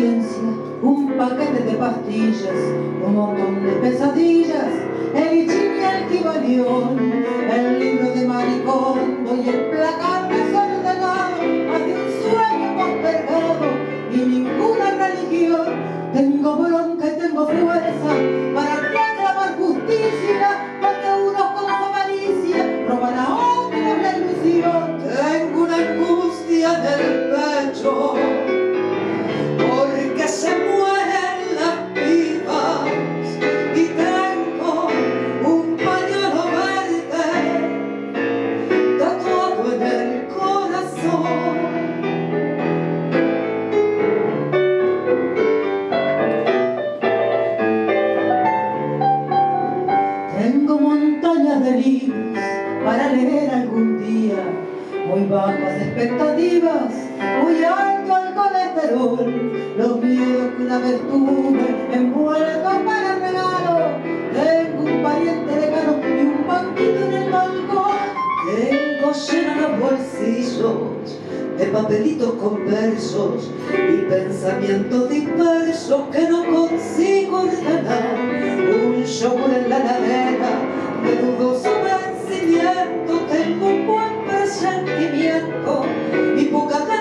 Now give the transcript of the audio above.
conciencia, un paquete de pastillas, un montón de pesadillas, el chile al Kibalión, el libro de Maricondo y el placar desordenado hacia un sueño postergado y ninguna religión. Tengo bronca y tengo fuerza para reclamar justicia, porque unos con su avaricia roban a otros la ilusión. Tengo una angustia en el pecho porque se mueren las pibas y tengo un pañuelo verde tatuado en el corazón. Tengo montañas de libros para leer algún día, muy bajas expectativas, muy alto el colesterol, los miedos que una vez tuve envueltos para regalo. Tengo un pariente lejano y un banquito en el balcón. Tengo llenos los bolsillos de papelitos con versos y pensamientos dispersos que no consigo ordenar. Un yogur en la ladera de dudoso vencimiento. Tengo un buen presentimiento y poca